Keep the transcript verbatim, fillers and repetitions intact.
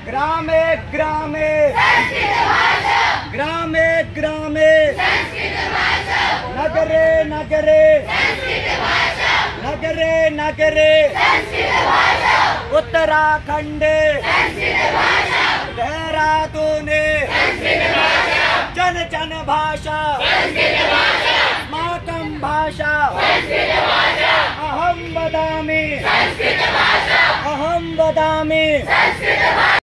ग्रामे ग्रामे ग्रामे ग्रामे नगरे नगरे नगरे नगरे उत्तराखंडे देहरादूने जन जन भाषा अस्माकं भाषा अहं वदामि अहं वदामि।